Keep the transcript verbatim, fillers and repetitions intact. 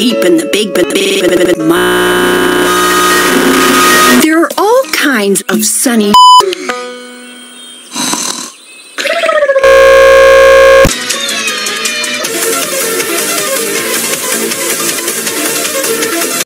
Peep and the big but the big but the big. There are all kinds of sunny